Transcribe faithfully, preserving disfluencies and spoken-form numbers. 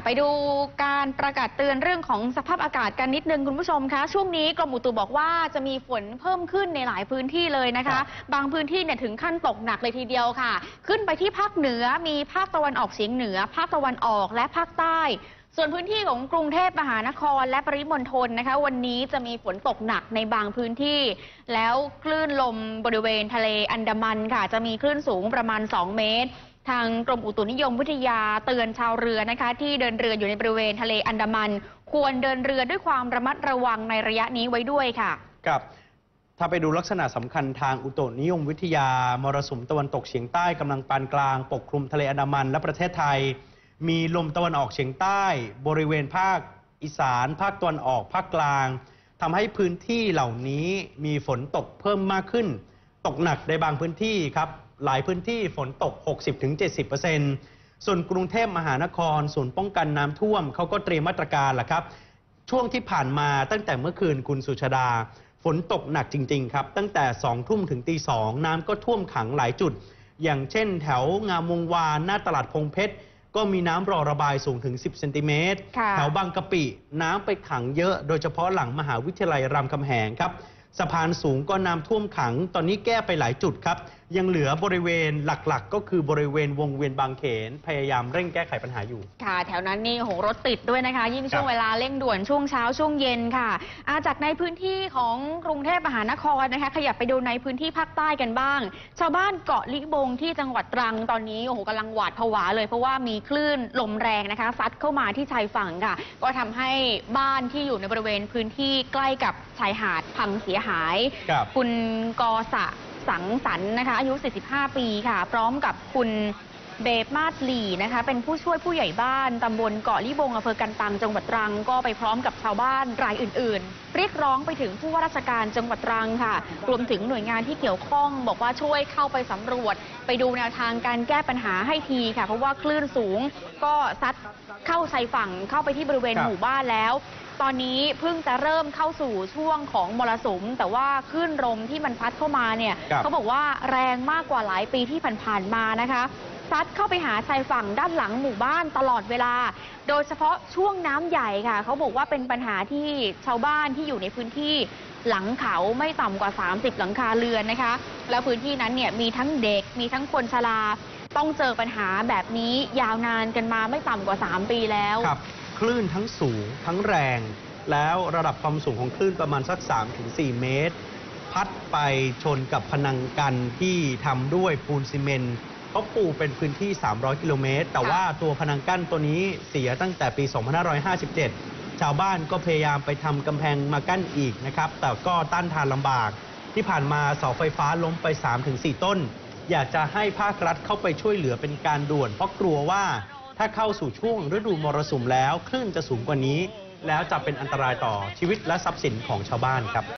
ไปดูการประกาศเตือนเรื่องของสภาพอากาศกันนิดนึงคุณผู้ชมคะช่วงนี้กรมอุตุบอกว่าจะมีฝนเพิ่มขึ้นในหลายพื้นที่เลยนะคะบางพื้นที่เนี่ยถึงขั้นตกหนักเลยทีเดียวค่ะขึ้นไปที่ภาคเหนือมีภาคตะวันออกเฉียงเหนือภาคตะวันออกและภาคใต้ส่วนพื้นที่ของกรุงเทพมหานครและปริมณฑลนะคะวันนี้จะมีฝนตกหนักในบางพื้นที่แล้วคลื่นลมบริเวณทะเลอันดามันค่ะจะมีคลื่นสูงประมาณสองเมตรทางกรมอุตุนิยมวิทยาเตือนชาวเรือนะคะที่เดินเรืออยู่ในบริเวณทะเลอันดามันควรเดินเรือด้วยความระมัดระวังในระยะนี้ไว้ด้วยค่ะครับถ้าไปดูลักษณะสำคัญทางอุตุนิยมวิทยามรสุมตะวันตกเฉียงใต้กำลังปานกลางปกคลุมทะเลอันดามันและประเทศไทยมีลมตะวันออกเฉียงใต้บริเวณภาคอีสานภาคตะวันออกภาคกลางทำให้พื้นที่เหล่านี้มีฝนตกเพิ่มมากขึ้นตกหนักในบางพื้นที่ครับหลายพื้นที่ฝนตก หกสิบถึงเจ็ดสิบเปอร์เซ็นต์ ส่วนกรุงเทพมหานครศูนย์ป้องกันน้ำท่วมเขาก็เตรียมมาตรการแหละครับช่วงที่ผ่านมาตั้งแต่เมื่อคืนคุณสุชาดาฝนตกหนักจริงๆครับตั้งแต่สองทุ่มถึงตีสองน้ำก็ท่วมขังหลายจุดอย่างเช่นแถวงามวงวานหน้าตลาดพงเพชรก็มีน้ำรอระบายสูงถึงสิบเซนติเมตรแถวบางกะปิน้ำไปขังเยอะโดยเฉพาะหลังมหาวิทยาลัยรามคำแหงครับสะพานสูงก็น้ำท่วมขังตอนนี้แก้ไปหลายจุดครับยังเหลือบริเวณหลักๆก็คือบริเวณวงเวียนบางเขนพยายามเร่งแก้ไขปัญหาอยู่ค่ะแถวนั้นนี่โหรถติดด้วยนะคะยิ่งช่วงเวลาเร่งด่วนช่วงเช้าช่วงเย็นค่ะอาจากในพื้นที่ของกรุงเทพมหานครนะคะขยับไปดูในพื้นที่ภาคใต้กันบ้างชาวบ้านเกาะลิบงที่จังหวัดตรังตอนนี้โอ้โหกำลังหวาดผวาเลยเพราะว่ามีคลื่นลมแรงนะคะซัดเข้ามาที่ชายฝั่งค่ะก็ทำให้บ้านที่อยู่ในบริเวณพื้นที่ใกล้กับชายหาดพังเสียหายคุณกอสะสังสรรค์นะคะอายุสี่สิบห้าปีค่ะพร้อมกับคุณเบฟมาดหลีนะคะเป็นผู้ช่วยผู้ใหญ่บ้านตำบลเกาะลิบงอำเภอกันตังจังหวัดตรังก็ไปพร้อมกับชาวบ้านรายอื่นๆเรียกร้องไปถึงผู้ว่าราชการจังหวัดตรังค่ะรวมถึงหน่วยงานที่เกี่ยวข้องบอกว่าช่วยเข้าไปสำรวจไปดูแนวทางการแก้ปัญหาให้ทีค่ะเพราะว่าคลื่นสูงก็ซัดเข้าชายฝั่งเข้าไปที่บริเวณหมู่บ้านแล้วตอนนี้เพิ่งจะเริ่มเข้าสู่ช่วงของมรสุมแต่ว่าคลื่นลมที่มันพัดเข้ามาเนี่ยเขาบอกว่าแรงมากกว่าหลายปีที่ผ่านๆมานะคะซัดเข้าไปหาชายฝั่งด้านหลังหมู่บ้านตลอดเวลาโดยเฉพาะช่วงน้ำใหญ่ค่ะเขาบอกว่าเป็นปัญหาที่ชาวบ้านที่อยู่ในพื้นที่หลังเขาไม่ต่ำกว่าสามสิบหลังคาเรือนนะคะแล้วพื้นที่นั้นเนี่ยมีทั้งเด็กมีทั้งคนชราต้องเจอปัญหาแบบนี้ยาวนานกันมาไม่ต่ำกว่าสามปีแล้วคลื่นทั้งสูงทั้งแรงแล้วระดับความสูงของคลื่นประมาณสัก สามถึงสี่ เมตรพัดไปชนกับพนังกั้นที่ทำด้วยปูนซีเมนต์เขาปูเป็นพื้นที่สามร้อยกิโลเมตรแต่ว่าตัวพนังกั้นตัวนี้เสียตั้งแต่ปีสองพันห้าร้อยห้าสิบเจ็ดชาวบ้านก็พยายามไปทำกำแพงมากั้นอีกนะครับแต่ก็ต้านทานลำบากที่ผ่านมาเสาไฟฟ้าล้มไป สามถึงสี่ ต้นอยากจะให้ภาครัฐเข้าไปช่วยเหลือเป็นการด่วนเพราะกลัวว่าถ้าเข้าสู่ช่วงฤดูมรสุมแล้วคลื่นจะสูงกว่านี้แล้วจะเป็นอันตรายต่อชีวิตและทรัพย์สินของชาวบ้านครับ